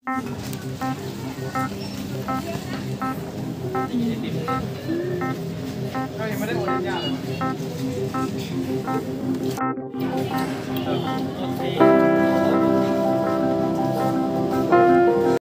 ก็ยังไม่ได้โอนสัญญาเลย